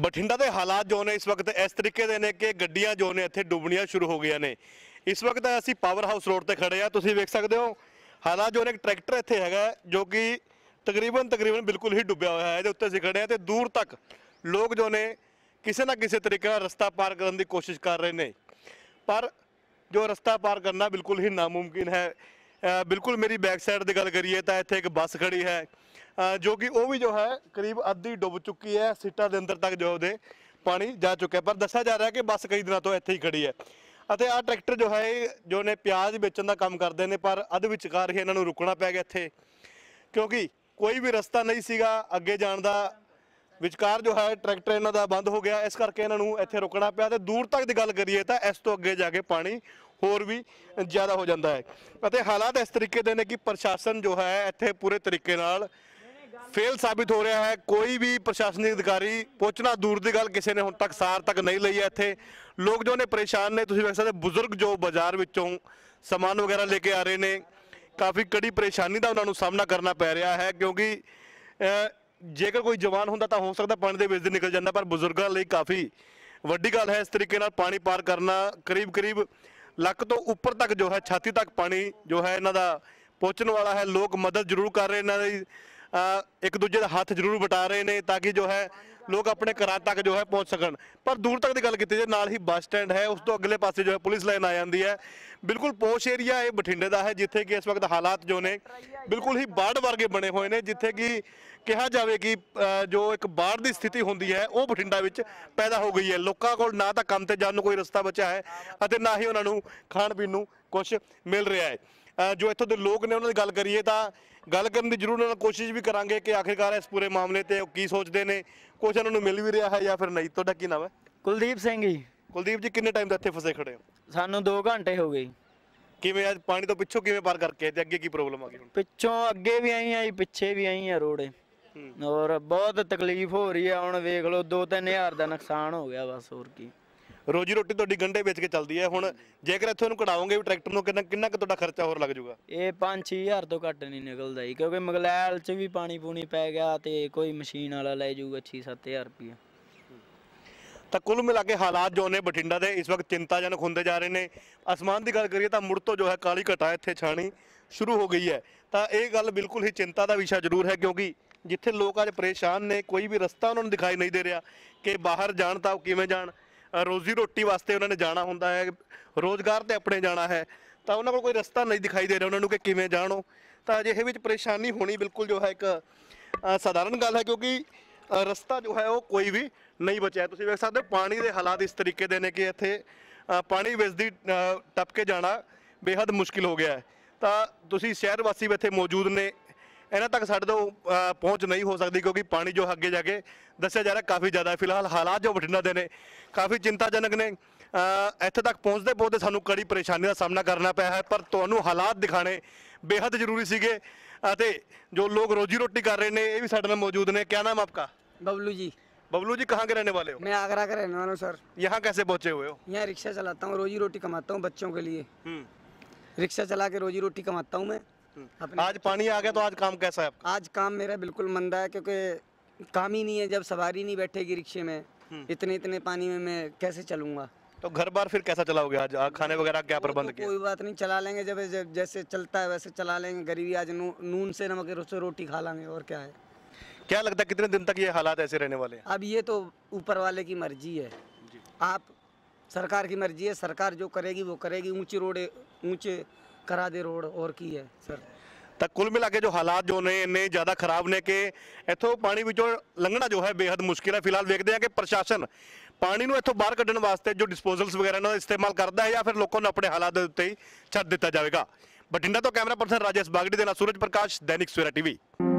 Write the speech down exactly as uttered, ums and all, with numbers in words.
ਬਠਿੰਡਾ ਦੇ ਹਾਲਾਤ ਜੋ ਨੇ ਇਸ ਵਕਤ ਇਸ ਤਰੀਕੇ ਦੇ ਨੇ ਕਿ ਗੱਡੀਆਂ ਜੋ ਨੇ ਇੱਥੇ ਡੁੱਬਣੀਆਂ ਸ਼ੁਰੂ ਹੋ ਗਈਆਂ ਨੇ। ਇਸ ਵਕਤ ਅਸੀਂ ਪਾਵਰ ਹਾਊਸ ਰੋਡ ਤੇ ਖੜੇ ਆ, ਤੁਸੀਂ ਵੇਖ ਸਕਦੇ ਹੋ ਹਾਲਾਤ ਜੋ ਨੇ। ਇੱਕ ਟਰੈਕਟਰ ਇੱਥੇ ਹੈਗਾ ਜੋ ਕਿ ਤਕਰੀਬਨ ਤਕਰੀਬਨ ਬਿਲਕੁਲ ਹੀ ਡੁੱਬਿਆ ਹੋਇਆ ਹੈ। ਇਹਦੇ ਉੱਤੇ ਅਸੀਂ ਖੜੇ ਆ ਤੇ ਦੂਰ ਤੱਕ ਲੋਕ ਜੋ ਨੇ ਕਿਸੇ ਨਾ ਕਿਸੇ ਤਰੀਕੇ ਨਾਲ ਰਸਤਾ ਪਾਰ ਕਰਨ ਦੀ ਕੋਸ਼ਿਸ਼ ਕਰ ਰਹੇ ਨੇ, ਪਰ ਜੋ ਰਸਤਾ ਪਾਰ ਕਰਨਾ ਬਿਲਕੁਲ ਹੀ ਨਾਮੁਮਕਿਨ ਹੈ। ਬਿਲकुल मेरी बैक साइड की गल करिए तो इत्थे एक बस खड़ी है जो कि वो भी जो है करीब अद्धी डुब चुकी है, सीटा के अंदर तक जो दे पानी जा चुका है, पर दसा जा रहा है कि बस कई दिनों तो इत्थे ही खड़ी है। ਅਤੇ ਆ ट्रैक्टर जो है जो ने प्याज बेचण का काम करते हैं, पर अध विचकार ही इन्हों रुकना पै गया इत्थे, क्योंकि कोई भी रस्ता नहीं सीगा अगे जाण दा। विचकार जो है ट्रैक्टर इन्हों का बंद हो गया, इस करके इन्हों इत्थे रुकना पिया। तो दूर तक की गल करिए तो इस तो अगे जाके पानी होर भी ज़्यादा हो जाता है। ਅਤੇ हालात इस तरीके ਦੇ ਨੇ कि प्रशासन जो है ਇੱਥੇ पूरे तरीके नाल फेल साबित हो रहा है। कोई भी प्रशासनिक अधिकारी पहुँचना दूर की गल, किसी ने हुण तक सार तक नहीं लई है। ਇੱਥੇ लोग जो ने परेशान ने, तुसीं वेख सकदे बुजुर्ग जो बाजार विचों समान वगैरह लेके आ रहे ने, काफ़ी कड़ी परेशानी का उन्होंने सामना करना पै रहा है, क्योंकि जेकर कोई जवान होंदा तां हो सकदा पानी दे विच निकल जांदा, पर बुजुर्गों लई काफ़ी वड्डी गल है। इस तरीके नाल पानी पार करना करीब करीब ਲੱਕ ਤੋਂ ਉੱਪਰ तक जो है छाती तक पानी जो है इन्हों का पहुँचने वाला है। लोग मदद जरूर कर रहे हैं, एक दूजे का हाथ जरूर बटा रहे हैं ताकि जो है लोग अपने घर तक जो है पहुँच सकन। पर दूर तक की गल की जाए, नाल ही बस स्टैंड है, उस तो अगले पासे जो है पुलिस लाइन आ जाती है। बिल्कुल पोश एरिया ये बठिंडे का है, जिथे कि इस वक्त हालात जो ने बिल्कुल ही बाढ़ वर्गे बने हुए हैं, जिथे कि कहा जाए कि जो एक बाढ़ की स्थिति होंदी है वो बठिंडा विच पैदा हो गई है। लोगों को ना तो काम ते जाने कोई रस्ता बचा है और ना ही उन्होंने खाण पीण नूं कुछ मिल रहा है। जो इत्थों के लोग ने उन्होंने गल करिए तो गल करने की जरूर उन्होंने कोशिश भी करांगे कि आखिरकार इस पूरे मामले ते की सोचते हैं, कुछ उन्होंने मिल भी रहा है या फिर नहीं। तुहाडा की नाम है? कुलदीप सिंह जी। कुलदीप जी, किन्ने टाइम तो इत्थे फसे खड़े हो? सानू दो घंटे हो गए। किवें अज पानी तो पिछों किवें पार करके ते अगे की प्रॉब्लम आ गई? पिछों अगे भी आई है, पिछे भी आई है रोड, और बहुत तकलीफ हो रही है। हुण वेख लो दो तीन हज़ार का नुकसान हो गया बस, होर की। रोजी रोटी तुहाडी गंढे बेच के चलती है, हुण जेकर इत्थों नूं कढाओगे भी ट्रैक्टर नूं किन्ना किन्ना क तुहाडा खर्चा होर लग जाऊगा? ये पाँच छे हज़ार तो घट नहीं निकलता जी, क्योंकि मगलैल च भी पानी पूनी पै गया तो कोई मशीन वाला लै जाऊगा छे सत्त हज़ार रुपया। तो कुल मिला के हालात जो ने बठिंडा के इस वक्त चिंताजनक होंदे जा रहे हैं। आसमान की गल करिए तो मुड़ तो जो है काली घटा इत्थे छाणी शुरू हो गई है। तो ये गल बिल्कुल ही चिंता का विषय जरूर है, क्योंकि जिथे लोग अज परेशान ने, कोई भी रस्ता उन्होंने दिखाई नहीं दे रहा कि बाहर जाण तां किवें जाण। रोजी रोटी वास्ते उन्होंने जाना होंदा है, रोज़गार ते अपने जाना है, तो उन्होंने कोई रस्ता नहीं दिखाई दे रहा उन्होंने कि किवें जाणो। तो अजिहे विच परेशानी होनी बिल्कुल जो है एक साधारण गल है, क्योंकि रस्ता जो है वो कोई भी नहीं बचा है। तुसीं वेख सकदे पानी के हालात इस तरीके दे ने कि इत्थे पानी विचदी टप के जाना बेहद मुश्किल हो गया है। तो तुसीं शहर वासी भी इत्थे मौजूद ने, इन्हां तक साडे तो पहुँच नहीं हो सकती, क्योंकि पानी जो अगे जाके दस्सिया जा रहा काफ़ी ज़्यादा है। फिलहाल हालात जो बठिंडा दे ने काफ़ी चिंताजनक ने। इत्थे तक पहुँचते पहुँचते सानू कड़ी परेशानी का सामना करना पाया है, पर तुहानू हालात दिखाने बेहद जरूरी सीगे। अते जो लोग रोजी रोटी कर रहे हैं ये भी साडे नाल मौजूद ने। क्या नाम आपका? बबलू जी। बबलू जी, कहाँ के रहने वाले हो? मैं आगरा का रहने वाला हूँ सर। यहाँ कैसे पहुँचे हुए हो? यहाँ रिक्शा चलाता हूँ, रोजी रोटी कमाता हूँ बच्चों के लिए। रिक्शा चला के रोजी रोटी कमाता हूँ मैं। आज पानी आ गया तो आज काम कैसा है आपका? आज काम मेरा बिल्कुल मंदा है, क्योंकि काम ही नहीं है। जब सवारी नहीं बैठेगी रिक्शे में, इतने इतने पानी में मैं कैसे चलूँगा? तो घर बार फिर कैसा चलाओगे आज? खाने वगैरह क्या प्रबंध तो किया? कोई बात नहीं, चला लेंगे। जब जब जैसे चलता है वैसे चला लेंगे। गरीबी आज नू, नून से नमक से रोटी खा लेंगे, और क्या है। क्या लगता है कितने दिन तक ये हालात ऐसे रहने वाले हैं? अब ये तो ऊपर वाले की मर्जी है, आप सरकार की मर्जी है। सरकार जो करेगी वो करेगी। ऊंची रोड ऊंचे करा दे रोड, और की है सर। तो कुल मिला के जो हालात जो ने इन्ने ज़्यादा खराब ने कि इत्थों पानी विचों लंघना जो है बेहद मुश्किल है। फिलहाल देखते हैं कि प्रशासन पानी नूं इत्थों बाहर कढ़ण वास्ते जो डिस्पोजल्स वगैरह ना इस्तेमाल करता है, या फिर लोगों ने अपने हालात के उत्ते ही छड्ड दिता जाएगा। बठिंडा तो कैमरा पर्सन राजेश बागड़ी के नाल सूरज प्रकाश, दैनिक सवेरा टीवी।